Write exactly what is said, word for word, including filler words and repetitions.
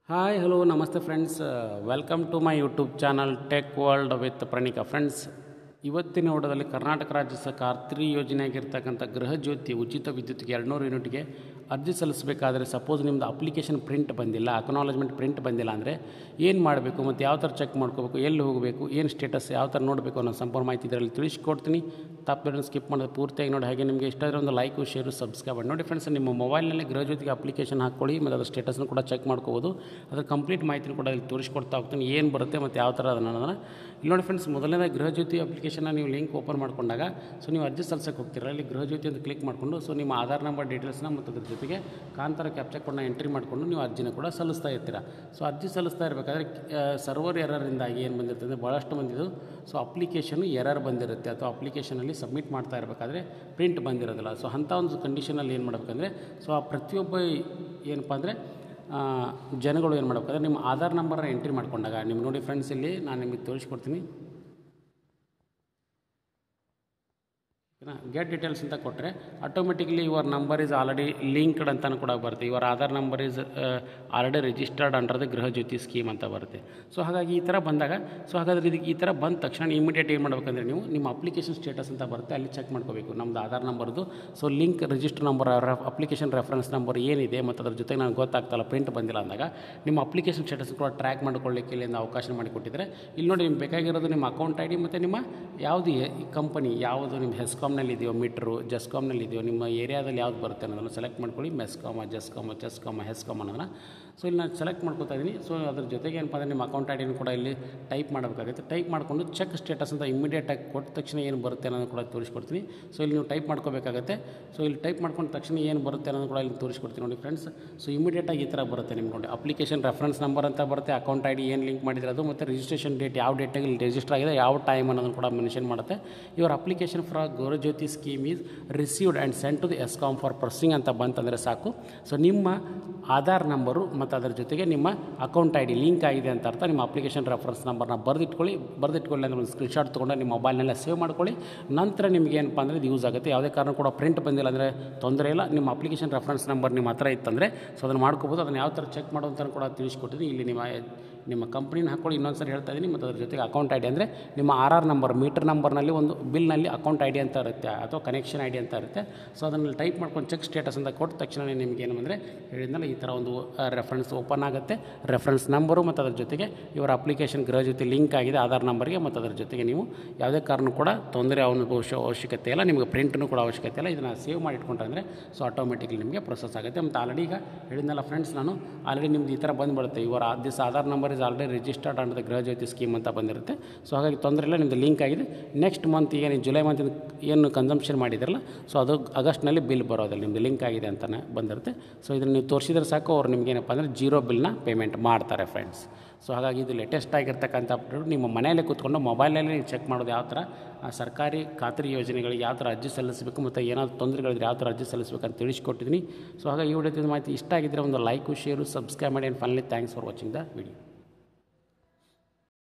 Hi hello ನಮಸ್ತೆ friends, welcome to my YouTube channel tech world with Pranika. Friends, ಇವತ್ತಿನ ಓಟದಲ್ಲಿ ಕರ್ನಾಟಕ ರಾಜ್ಯ ಸರ್ಕಾರ ಖಾತ್ರಿ ಯೋಜನೆಯಾಗಿರ್ತಕ್ಕಂಥ ಗೃಹ ಜ್ಯೋತಿ ಉಚಿತ ವಿದ್ಯುತ್ಗೆ ಎರಡುನೂರು ಯೂನಿಟ್ಗೆ ಅರ್ಜಿ ಸಲ್ಲಿಸಬೇಕಾದ್ರೆ ಸಪೋಸ್ ನಿಮ್ಮದು ಅಪ್ಲಿಕೇಶನ್ ಪ್ರಿಂಟ್ ಬಂದಿಲ್ಲ, ಅಕ್ನಾಲಜ್ಮೆಂಟ್ ಪ್ರಿಂಟ್ ಬಂದಿಲ್ಲ ಅಂದರೆ ಏನು ಮಾಡಬೇಕು ಮತ್ತು ಯಾವ ಥರ ಚೆಕ್ ಮಾಡ್ಕೋಬೇಕು, ಎಲ್ಲಿ ಹೋಗಬೇಕು, ಏನು ಸ್ಟೇಟಸ್ ಯಾವ ಥರ ನೋಡಬೇಕು ಅನ್ನೋ ಸಂಪೂರ್ಣ ಮಾಹಿತಿ ಇದರಲ್ಲಿ ತಿಳಿಸ್ಕೊಡ್ತೀನಿ. ತಪ್ಪು ಸ್ಕಿಪ್ ಮಾಡೋದು ಪೂರ್ತಿಯಾಗಿ ನೋಡಿ. ಹಾಗೆ ನಿಮಗೆ ಇಷ್ಟ ಆದರೆ ಒಂದು ಲೈಕು ಶೇರು ಸಬ್ಸ್ಕ್ರೈಬ್ ಮಾಡಿ ನೋಡಿ. ಫ್ರೆಂಡ್ಸ್, ನಿಮ್ಮ ಮೊಬೈಲ್ನಲ್ಲಿ ಗೃಹ ಜ್ಯೋತಿಗೆ ಅಪ್ಲಿಕೇಶನ್ ಹಾಕ್ಕೊಳ್ಳಿ ಮತ್ತು ಅದರ ಸ್ಟೇಟಸ್ನು ಕೂಡ ಚೆಕ್ ಮಾಡ್ಕೋಬೋದು. ಅದರ ಕಂಪ್ಲೀಟ್ ಮಾಹಿತಿನೂ ಕೂಡ ಇಲ್ಲಿ ತೋರಿಸ್ಕೊಡ್ತಾ ಹೋಗ್ತೀನಿ, ಏನು ಬರುತ್ತೆ ಮತ್ತು ಯಾವ ಥರ ಅದನ್ನು ಅನ್ನೋದನ್ನು ಇಲ್ಲಿ ನೋಡಿ. ಫ್ರೆಂಡ್ಸ್, ಮೊದಲನೇ ಗೃಹ ಜ್ಯೋತಿ ಅಪ್ಲಿಕೇಶನ್ನ ನೀವು ಲಿಂಕ್ ಓಪನ್ ಮಾಡ್ಕೊಂಡಾಗ ಸೊ ನೀವು ಅರ್ಜಿ ಸಲ್ಲಿಸಕ್ಕೆ ಹೋಗ್ತೀರಾ. ಇಲ್ಲಿ ಗೃಹ ಜ್ಯೋತಿ ಅಂತ ಕ್ಲಿಕ್ ಮಾಡಿಕೊಂಡು ಸೊ ನಿಮ್ಮ ಆಧಾರ್ ನಂಬರ್ ಡೀಟೇಲ್ಸ್ನ ಮತ್ತು ಅದ್ರ ಜೊತೆಗೆ ಕಾಂತಾರ ಕ್ಯಾಪ್ಚರ್ ಕೋಡ್ನ ಎಂಟ್ರಿ ಮಾಡಿಕೊಂಡು ನೀವು ಅರ್ಜಿನ ಕೂಡ ಸಲ್ಲಿಸ್ತಾ ಇರ್ತೀರಾ. ಸೊ ಅರ್ಜಿ ಸಲ್ಲಿಸ್ತಾ ಇರಬೇಕಾದ್ರೆ ಸರ್ವರ್ ಎರರಿಂದಾಗಿ ಏನು ಬಂದಿರುತ್ತೆ ಅಂದರೆ ಭಾಳಷ್ಟು ಮಂದಿದು ಸೊ ಅಪ್ಲಿಕೇಶನು ಎರರ್ ಬಂದಿರುತ್ತೆ ಅಥವಾ ಅಪ್ಲಿಕೇಶನಲ್ಲಿ ಸಬ್ಮಿಟ್ ಮಾಡ್ತಾ ಇರಬೇಕಾದ್ರೆ ಪ್ರಿಂಟ್ ಬಂದಿರೋದಿಲ್ಲ. ಸೊ ಅಂಥ ಒಂದು ಕಂಡೀಷನಲ್ಲಿ ಏನು ಮಾಡಬೇಕಂದ್ರೆ ಸೊ ಆ ಪ್ರತಿಯೊಬ್ಬ ಏನಪ್ಪ ಅಂದರೆ ಜನಗಳು ಏನು ಮಾಡಬೇಕಾದ್ರೆ ನಿಮ್ಮ ಆಧಾರ್ ನಂಬರ್ನ ಎಂಟ್ರಿ ಮಾಡ್ಕೊಂಡಾಗ ನಿಮ್ಗೆ ನೋಡಿ ಫ್ರೆಂಡ್ಸ್, ಇಲ್ಲಿ ನಾನು ನಿಮಗೆ ತೋರಿಸ್ಕೊಡ್ತೀನಿ. ಗೆಟ್ ಡೀಟೇಲ್ಸ್ ಅಂತ ಕೊಟ್ಟರೆ automatically your number is already linked ಅಂತಲೂ ಕೂಡ ಬರುತ್ತೆ. Your Aadhaar number is already registered under the Gruha Jyothi scheme ಅಂತ ಬರುತ್ತೆ. ಸೊ ಹಾಗಾಗಿ ಈ ಥರ ಬಂದಾಗ ಸೊ ಹಾಗಾದರೆ ಇದಕ್ಕೆ ಈ ಥರ ಬಂದ ತಕ್ಷಣ ಇಮಿಡಿಯೇಟ್ ಏನು ಮಾಡಬೇಕಂದ್ರೆ ನೀವು ನಿಮ್ಮ ಅಪ್ಲಿಕೇಶನ್ ಸ್ಟೇಟಸ್ ಅಂತ ಬರುತ್ತೆ, ಅಲ್ಲಿ ಚೆಕ್ ಮಾಡ್ಕೋಬೇಕು ನಮ್ಮದು ಆಧಾರ್ ನಂಬರ್ದು so link register number application reference number ಏನಿದೆ ಮತ್ತು ಅದ್ರ ಜೊತೆಗೆ ನನಗೆ ಗೊತ್ತಾಗ್ತಲ್ಲ ಪ್ರಿಂಟ್ ಬಂದಿಲ್ಲ ಅಂದಾಗ ನಿಮ್ಮ ಅಪ್ಲಿಕೇಶನ್ ಸ್ಟೇಟಸ್ ಕೂಡ ಟ್ರ್ಯಾಕ್ ಮಾಡ್ಕೊಳ್ಳಿಕ್ಕೆ ಇಲ್ಲಿಂದ ಅವಕಾಶ ಮಾಡಿಕೊಟ್ಟಿದ್ದಾರೆ. ಇಲ್ಲಿ ನೋಡಿ ನಿಮ್ಗೆ ಬೇಕಾಗಿರೋದು ನಿಮ್ಮ ಅಕೌಂಟ್ ಐ ಡಿ ಮತ್ತು ನಿಮ್ಮ ಯಾವುದು ಕಂಪನಿ ಯಾವುದು ನಿಮ್ಮ ಹೆಸ್ಕಾಮ್ ಇದೆಯೋ, ಮೀಟ್ರು ಜಸ್ಕಾಮ್ನಲ್ಲಿ ಇದೆಯೋ, ನಿಮ್ಮ ಏರಿಯಾದಲ್ಲಿ ಯಾವ್ದು ಬರುತ್ತೆ ಅನ್ನೋದನ್ನು ಸೆಲೆಕ್ಟ್ ಮಾಡ್ಕೊಳ್ಳಿ. ಮೆಸ್ಕಾಮ, ಜಸ್ಕಾಮ, ಚೆಸ್ಕಾಮ, ಹೆಸ್ಕಾಮ್ ಅನ್ನೋದನ್ನು ಸೊ ಇಲ್ಲಿ ನಾನು ಸೆಲೆಕ್ಟ್ ಮಾಡ್ಕೊತಾ ಇದ್ದೀನಿ. ಸೊ ಅದ್ರ ಜೊತೆಗೆ ಏನಪ್ಪ ಅಂದರೆ ನಿಮ್ಮ ಅಕೌಂಟ್ ಐ ಡಿನೂ ಕೂಡ ಇಲ್ಲಿ ಟೈಪ್ ಮಾಡಬೇಕಾಗುತ್ತೆ. ಟೈಪ್ ಮಾಡಿಕೊಂಡು ಚೆಕ್ ಸ್ಟೇಟಸ್ ಅಂತ ಇಮಿಡಿಯೇಟಾಗಿ ಕೊಟ್ಟ ತಕ್ಷಣ ಏನು ಬರುತ್ತೆ ಅನ್ನೋದು ಕೂಡ ತೋರಿಸ್ಕೊಡ್ತೀನಿ. ಸೊ ಇಲ್ಲಿ ನೀವು ಟೈಪ್ ಮಾಡ್ಕೋಬೇಕಾಗುತ್ತೆ. ಸೊ ಇಲ್ಲಿ ಟೈಪ್ ಮಾಡ್ಕೊಂಡು ತಕ್ಷಣ ಏನು ಬರುತ್ತೆ ಅನ್ನೋದು ಕೂಡ ಇಲ್ಲಿ ತೋರಿಸ್ಕೊಡ್ತೀನಿ ನೋಡಿ ಫ್ರೆಂಡ್ಸ್. ಸೊ ಇಮಿಡಿಯೇಟಾಗಿ ಈ ಥರ ಬರುತ್ತೆ ನಿಮ್ಗೆ ನೋಡಿ. ಅಪ್ಲಿಕೇಶನ್ ರೆಫರೆನ್ಸ್ ನಂಬರ್ ಅಂತ ಬರುತ್ತೆ, ಅಕೌಂಟ್ ಐ ಡಿ ಏನು ಲಿಂಕ್ ಮಾಡಿದ್ರೆ ಅದು, ಮತ್ತು ರಿಜಿಸ್ಟ್ರೇಷನ್ ಡೇಟ್ ಯಾವ ಡೇಟಾಗಿ ಇಲ್ಲಿ ರಿಜಿಸ್ಟರ್ ಆಗಿದೆ, ಯಾವ ಟೈಮ್ ಅನ್ನೋದನ್ನು ಕೂಡ ಮೆನ್ಷನ್ ಮಾಡುತ್ತೆ. ಇವರ application for Gruha Jyothi scheme is received and sent to the ESCOM for processing ಅಂತ ಬಂತಂದರೆ ಸಾಕು. ಸೊ ನಿಮ್ಮ ಆಧಾರ್ ನಂಬರು ಮತ್ತು ಅದರ ಜೊತೆಗೆ ನಿಮ್ಮ ಅಕೌಂಟ್ ಐ ಡಿ ಲಿಂಕ್ ಆಗಿದೆ ಅಂತ ಅರ್ಥ. ನಿಮ್ಮ ಅಪ್ಲಿಕೇಶನ್ ರೆಫರೆನ್ಸ್ ನಂಬರ್ನ ಬರೆದಿಟ್ಕೊಳ್ಳಿ. ಬರೆದಿಟ್ಕೊಳ್ಳಿ ಅಂದರೆ ಒಂದು ಸ್ಕ್ರೀನ್ಶಾಟ್ ತೊಗೊಂಡು ನಿಮ್ಮ ಮೊಬೈಲ್ನೆಲ್ಲ ಸೇವ್ ಮಾಡ್ಕೊಳ್ಳಿ. ನಂತರ ನಿಮಗೆ ಏನಪ್ಪ ಅಂದರೆ ಇದು ಯೂಸ್ ಆಗುತ್ತೆ. ಯಾವುದೇ ಕಾರಣ ಕೂಡ ಪ್ರಿಂಟ್ ಬಂದಿಲ್ಲ ಅಂದರೆ ತೊಂದರೆ ಇಲ್ಲ. ನಿಮ್ಮ ಅಪ್ಲಿಕೇಶನ್ ರೆಫರೆನ್ಸ್ ನಂಬರ್ ನಿಮ್ಮ ಹತ್ರ ಇತ್ತಂದರೆ ಸೊ ಅದನ್ನು ಮಾಡ್ಕೋಬೋದು. ಅದನ್ನು ಯಾವ ಥರ ಚೆಕ್ ಮಾಡೋ ಅಂತ ಕೂಡ ತಿಳಿಸ್ಕೊಟ್ಟಿದ್ದೀನಿ. ಇಲ್ಲಿ ನಿಮ್ಮ ನಿಮ್ಮ ಕಂಪ್ನಿನ ಹಾಕ್ಕೊಳ್ಳಿ. ಇನ್ನೊಂದು ಸರಿ ಹೇಳ್ತಾ ಇದ್ದೀನಿ. ಮತ್ತು ಅದ್ರ ಜೊತೆಗೆ ಅಕೌಂಟ್ ಐ ಡಿ ಅಂದರೆ ನಿಮ್ಮ ಆರ್ ಆರ್ ನಂಬರ್ ಮೀಟರ್ ನಂಬರ್ನಲ್ಲಿ ಒಂದು ಬಿಲ್ನಲ್ಲಿ ಅಕೌಂಟ್ ಐ ಡಿ ಅಂತ ಇರುತ್ತೆ ಅಥವಾ ಕನೆಕ್ಷನ್ ಐ ಡಿ ಅಂತ ಇರುತ್ತೆ. ಸೊ ಅದನ್ನು ಟೈಪ್ ಮಾಡ್ಕೊಂಡು ಚೆಕ್ ಸ್ಟೇಟಸ್ ಅಂತ ಕೊಟ್ಟ ತಕ್ಷಣ ನಿಮಗೆ ಏನು ಅಂದರೆ ಹೇಳಿದ್ನಲ್ಲ ಈ ಥರ ಒಂದು ರೆಫರೆನ್ಸ್ ಓಪನ್ ಆಗುತ್ತೆ. ರೆಫರೆನ್ಸ್ ನಂಬರು ಮತ್ತು ಅದ್ರ ಜೊತೆಗೆ ಇವರ ಅಪ್ಲಿಕೇಶನ್ ಗೃಹ ಜೊತೆ ಲಿಂಕ್ ಆಗಿದೆ ಆಧಾರ್ ನಂಬರ್ಗೆ, ಮತ್ತು ಅದರ ಜೊತೆಗೆ ನೀವು ಯಾವುದೇ ಕಾರಣ ಕೂಡ ತೊಂದರೆ ಅವನು ಅವಶ್ಯಕತೆ ಇಲ್ಲ, ನಿಮಗೆ ಪ್ರಿಂಟ್ನೂ ಕೂಡ ಅವಶ್ಯಕತೆ ಇಲ್ಲ. ಇದನ್ನು ಸೇವ್ ಮಾಡಿಟ್ಕೊಂಡ್ರೆ ಅಂದರೆ ಸೊ ಆಟೋಮೆಟಿಕ್ಲಿ ನಿಮಗೆ ಪ್ರೊಸೆಸ್ ಆಗುತ್ತೆ. ಮತ್ತು ಆಲ್ರೆಡಿ ಈಗ ಹೇಳಿದ್ನಲ್ಲ ಫ್ರೆಂಡ್ಸ್, ನಾನು ಆಲ್ರೆಡಿ ನಿಮ್ದು ಈ ಥರ ಬಂದುಬಿಡುತ್ತೆ. ಇವರ this Aadhaar number is already registered under the Gruha Jyothi scheme ಅಂತ ಬಂದಿರುತ್ತೆ. ಸೊ ಹಾಗಾಗಿ ತೊಂದರೆ ಇಲ್ಲ, ನಿಮ್ಮದು ಲಿಂಕ್ ಆಗಿದೆ. ನೆಕ್ಸ್ಟ್ ಮಂತ್ ಈಗ ನೀವು ಜುಲೈ ಮಂತ್ ಏನು ಕನ್ಸಂಪ್ಷನ್ ಮಾಡಿದಿರಲ್ಲ ಸೊ ಅದು ಆಗಸ್ಟ್ನಲ್ಲಿ ಬಿಲ್ ಬರೋದಿಲ್ಲ, ನಿಮ್ಮದು ಲಿಂಕ್ ಆಗಿದೆ ಅಂತಲೇ ಬಂದಿರುತ್ತೆ. ಸೊ ಇದನ್ನು ನೀವು ತೋರಿಸಿದ್ರೆ ಸಾಕು, ಅವ್ರು ನಿಮ್ಗೆ ಏನಪ್ಪ ಅಂದರೆ ಜೀರೋ ಬಿಲ್ನ ಪೇಮೆಂಟ್ ಮಾಡ್ತಾರೆ ಫ್ರೆಂಡ್ಸ್. ಸೊ ಹಾಗಾಗಿ ಇದು ಲೇಟೆಸ್ಟ್ ಆಗಿರ್ತಕ್ಕಂಥ ಅಪ್ಡೇಟ್. ನಿಮ್ಮ ಮನೆಯಲ್ಲೇ ಕೂತ್ಕೊಂಡು ಮೊಬೈಲಲ್ಲಿ ನೀವು ಚೆಕ್ ಮಾಡೋದು ಯಾವ ಥರ ಸರ್ಕಾರಿ ಖಾತ್ರಿ ಯೋಜನೆಗಳಿಗೆ ಯಾವ ಥರ ಅರ್ಜಿ ಸಲ್ಲಿಸಬೇಕು ಮತ್ತು ಏನಾದರೂ ತೊಂದರೆಗಳಿದ್ರೆ ಯಾವ ಥರ ಅರ್ಜಿ ಸಲ್ಲಿಸಬೇಕು ಅಂತ ತಿಳಿಸ್ಕೊಟ್ಟಿದ್ದೀನಿ. ಸೊ ಹಾಗಾಗಿ ಈ ವಿಡಿಯೋದ ಮಾಹಿತಿ ಇಷ್ಟ ಆಗಿದ್ದರೆ ಒಂದು ಲೈಕು ಶೇರು ಸಬ್ಸ್ಕ್ರೈಬ್ ಮಾಡಿ. And finally thanks for watching the video.